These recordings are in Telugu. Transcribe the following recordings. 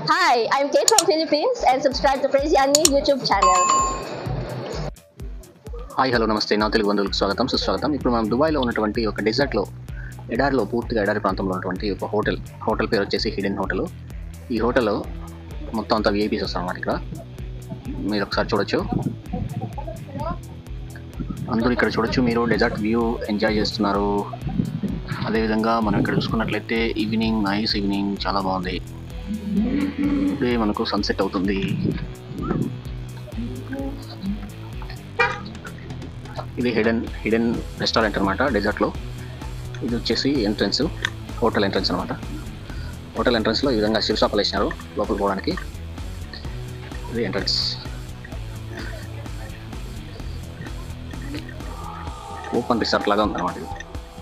Hi, I'm Kate from Philippines and subscribe to Praise Yani YouTube channel. Hi hello namaste నా తెలుగు బంధువులకు స్వాగతం సుస్వాగతం. ఇప్పుడు మనం దుబాయ్లో ఉన్నటువంటి ఒక డెజర్ట్లో ఎడారిలో పూర్తిగా ఎడారి ప్రాంతంలో ఉన్నటువంటి ఒక హోటల్ పేరు వచ్చేసి హిడెన్ హోటల్. ఈ హోటల్లో మొత్తం అంతా విఐపీస్ వస్తారన్నమాట. ఇక్కడ మీరు ఒకసారి చూడొచ్చు, అందరూ ఇక్కడ చూడొచ్చు. మీరు డెజర్ట్ వ్యూ ఎంజాయ్ చేస్తున్నారు. అదేవిధంగా మనం ఇక్కడ చూసుకున్నట్లయితే ఈవినింగ్, నైస్ ఈవినింగ్, చాలా బాగుంది. ఇదే మనకు సన్సెట్ అవుతుంది. ఇది హిడెన్ రెస్టారెంట్ అనమాట డెజర్ట్లో. ఇది వచ్చేసి ఎంట్రన్స్, హోటల్ ఎంట్రన్స్ అనమాట. హోటల్ ఎంట్రన్స్లో ఈ విధంగా శివశాపలు వేసినారు లోపలికి పోవడానికి. ఇది ఎంట్రన్స్. ఓపెన్ రిసార్ట్ లాగా ఉందన్నమాట ఇది.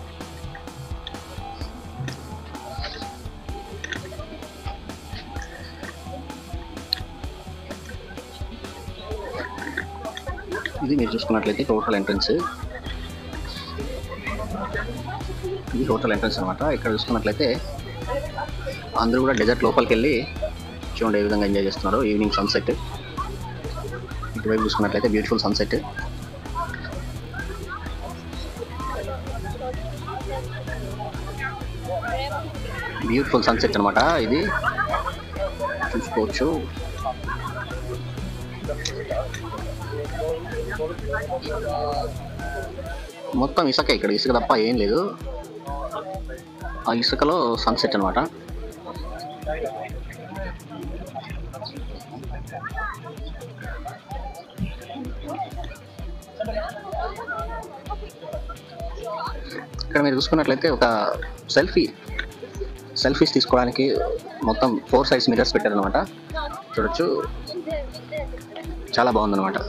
ఇది మీరు చూసుకున్నట్లయితే హోటల్ ఎంట్రన్స్. ఇది హోటల్ ఎంట్రన్స్ అనమాట. ఇక్కడ చూసుకున్నట్లయితే అందరూ కూడా డెజర్ట్ లోపలికి వెళ్ళి చూడండి ఏ విధంగా ఎంజాయ్ చేస్తున్నారు. Evening sunset. ఇటువైపు చూసుకున్నట్లయితే బ్యూటిఫుల్ సన్సెట్. బ్యూటిఫుల్ సన్సెట్ అనమాట ఇది, చూసుకోవచ్చు. మొత్తం ఇసుక, ఇక్కడ ఇసుక తప్ప ఏం లేదు. ఆ ఇసుకలో సన్సెట్ అనమాట. ఇక్కడ మీరు చూసుకున్నట్లయితే ఒక సెల్ఫీస్ తీసుకోవడానికి మొత్తం 4 సైజ్ మిర్రర్స్ పెట్టారనమాట. చూడొచ్చు, చాలా బాగుందన్నమాట.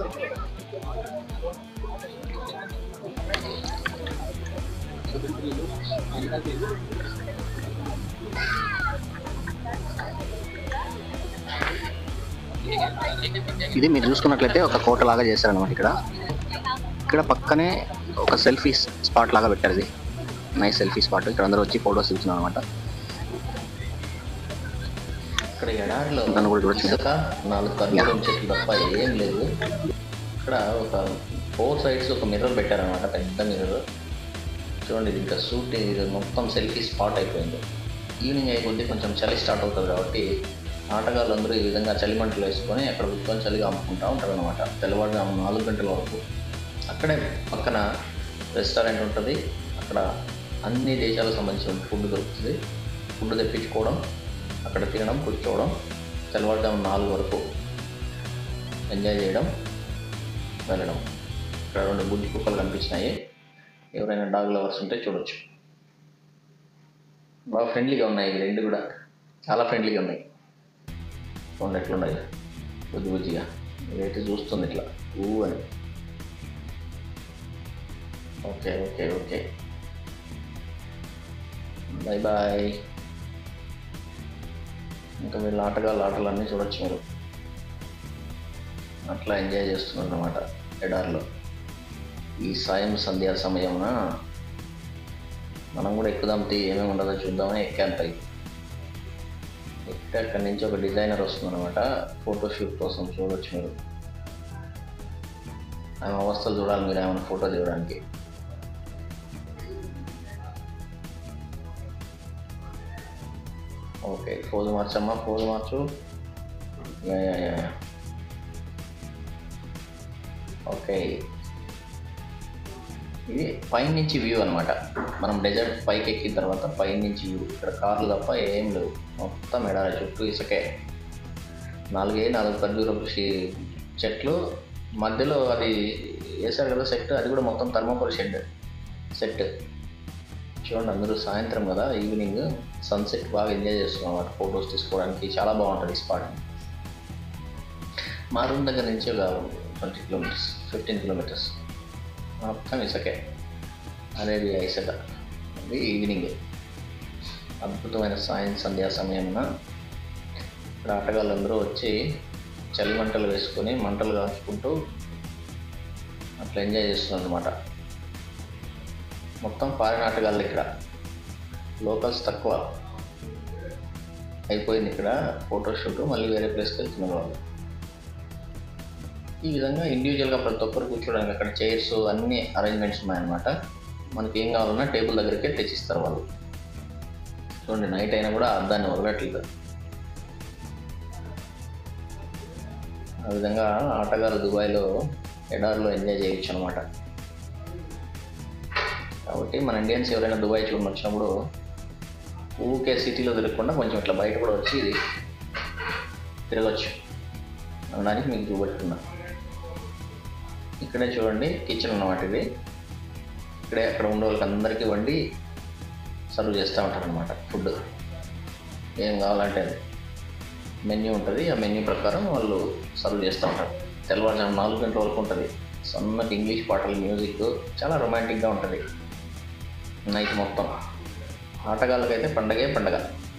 ఇది మీరు చూసుకున్నట్లయితే ఒక కోట లాగా చేశారనమాట. ఇక్కడ పక్కనే ఒక సెల్ఫీ స్పాట్ లాగా పెట్టారు. ఇది నైస్ సెల్ఫీ స్పాట్. ఇక్కడ అందరూ వచ్చి ఫోటోస్ దిగుతున్నారు అనమాట. ఇక్కడ ఎడారిలో దాన్ని కూడా చూడొచ్చు. 4 కర్పూరం చెట్లు తప్ప ఏం లేదు. ఇక్కడ ఒక 4 సైడ్స్ ఒక మిర్రర్ పెట్టారనమాట, పెద్ద మిర్రర్. చూడండి, ఇది ఇంకా షూటింగ్, ఇది మొత్తం సెల్ఫీ స్పాట్ అయిపోయింది. ఈవినింగ్ అయిపోతే కొంచెం చలి స్టార్ట్ అవుతుంది కాబట్టి ఆటగాళ్ళందరూ ఈ విధంగా చలిమంటలు వేసుకొని అక్కడ కూర్చొని చలిగా అమ్ముకుంటూ ఉంటారు అనమాట. తెల్లవారుజాము 4 గంటల వరకు. అక్కడే పక్కన రెస్టారెంట్ ఉంటుంది. అక్కడ అన్ని దేశాలకు సంబంధించిన ఫుడ్ దొరుకుతుంది. ఫుడ్ తెప్పించుకోవడం, అక్కడ తినడం, కూర్చోవడం, తెల్లవారుజాము 4 వరకు ఎంజాయ్ చేయడం, వెళ్ళడం. ఇక్కడ 2 బుద్ధి కుక్కలు కనిపించినాయి. ఎవరైనా డాగ్ లవర్స్ ఉంటే చూడొచ్చు. బాగా ఫ్రెండ్లీగా ఉన్నాయి. ఈ 2 కూడా చాలా ఫ్రెండ్లీగా ఉన్నాయి. చూడండి ఎట్లున్నాయి, బుజ్జిగా. ఇదైతే చూస్తుంది ఇట్లా అని. Okay okay okay, bye bye. ఇంకా వీళ్ళ ఆటలన్నీ చూడొచ్చు మీరు. అట్లా ఎంజాయ్ చేస్తున్నారు అన్నమాట ఎడారిలో. ఈ సంధ్యా సమయమున మనం కూడా ఎక్కుదాం, ఏమేమి ఉండదో చూద్దామని ఎక్కాను పైకి. ఎక్కితే అక్కడి నుంచి ఒక డిజైనర్ వస్తుంది అనమాట ఫోటోషూట్ కోసం. చూడవచ్చు మీరు. ఆమె అవస్థలు చూడాలి మీరు, ఏమైనా ఫోటో దిగడానికి. ఓకే, పోజు మార్చమ్మా, పోజు మార్చు. ఓకే, ఇది పైనుంచి వ్యూ అనమాట. మనం డెజర్ట్ పైకి ఎక్కిన తర్వాత పైనుంచి వ్యూ. ఇక్కడ కార్లు తప్ప ఏం లేవు, మొత్తం ఎడారి చుట్టూ ఇసుకే. 4 ఖర్జూరపు చెట్లు మధ్యలో అది వేసారు కదా సెట్. అది కూడా మొత్తం థర్మోకోల్ సెట్. చూడండి, అందరూ సాయంత్రం కదా, ఈవినింగ్ సన్సెట్ బాగా ఎంజాయ్ చేస్తున్నాం అన్నమాట. ఫొటోస్ తీసుకోవడానికి చాలా బాగుంటుంది ఈ స్పాట్. మా రూమ్ దగ్గర నుంచి ఒక 20 కిలోమీటర్స్, 15 కిలోమీటర్స్ మొత్తం ఇసుకే. అనేది ఇసుక. అది ఈవినింగ్ అద్భుతమైన సంధ్యా సమయమున ఇక్కడ ఆటగాళ్ళందరూ వచ్చి చలి మంటలు వేసుకొని మంటలు కాల్చుకుంటూ అట్లా ఎంజాయ్ చేస్తున్నారు అన్నమాట. మొత్తం ఫారిన్ ఆటగాళ్ళు, ఇక్కడ లోకల్స్ తక్కువ. అయిపోయింది ఇక్కడ ఫోటోషూట్, మళ్ళీ వేరే ప్లేస్కి వెళ్తున్నారు వాళ్ళు. ఈ విధంగా ఇండివిజువల్గా ప్రతి ఒక్కరు కూర్చోడానికి అక్కడ చైర్స్ అన్ని అరేంజ్మెంట్స్ ఉన్నాయన్నమాట. మనకి ఏం కావాలన్నా టేబుల్ దగ్గరికే తెచ్చిస్తారు వాళ్ళు. చూడండి, నైట్ అయినా కూడా అద్దాన్ని వదలట్లేదు. ఆ విధంగా ఆటగాళ్ళు దుబాయ్లో ఎడార్లో ఎంజాయ్ చేయొచ్చు అనమాట. కాబట్టి మన ఇండియన్స్ ఎవరైనా దుబాయ్ చూడని వచ్చినప్పుడు ఊరికే సిటీలో తిరగకుండా కొంచెం ఇట్లా బయట కూడా వచ్చి ఇది తిరగచ్చు అనడానికి మీకు చూపెట్టుకున్నా. ఇక్కడే చూడండి కిచెన్ అన్నమాట. ఇది ఇక్కడే అక్కడ ఉండే వాళ్ళకి అందరికీ వండి సర్వ్ చేస్తూ ఉంటారు అనమాట. ఫుడ్ ఏం కావాలంటే అది మెన్యూ ఉంటుంది. ఆ మెన్యూ ప్రకారం వాళ్ళు సర్వ్ చేస్తూ ఉంటారు. తెల్లవారుజాము 4 గంటల వరకు ఉంటుంది. సన్నటి ఇంగ్లీష్ పాటలు, మ్యూజిక్ చాలా రొమాంటిక్గా ఉంటుంది నైట్ మొత్తం. ఆటగాళ్ళకైతే పండగే పండగ.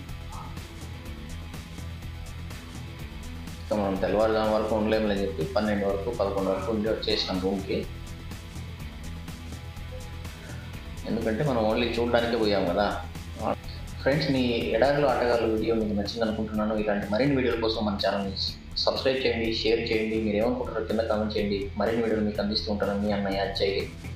ఇక మనం తెల్లవారుజాము వరకు ఉండలేములని చెప్పి 12 వరకు 11 వరకు ఉండి వచ్చేసినాం రూమ్కి. ఎందుకంటే మనం ఓన్లీ చూడడానికే పోయాం కదా. ఫ్రెండ్స్, మీ ఎడారిలో ఆటగాళ్ళ వీడియో మీకు నచ్చింది అనుకుంటున్నాను. ఇలాంటి మరిన్ని వీడియోల కోసం మన ఛానల్ని సబ్స్క్రైబ్ చేయండి, షేర్ చేయండి. మీరు ఏమనుకుంటారో కింద కామెంట్ చేయండి. మరిన్ని వీడియోలు మీకు అందిస్తూ ఉంటాను. మీ అన్నయ్య జై హింద్.